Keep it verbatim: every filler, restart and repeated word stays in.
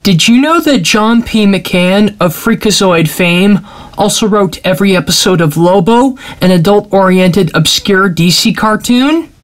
Did you know that John P. McCann of Freakazoid fame also wrote every episode of Lobo, an adult-oriented obscure D C cartoon?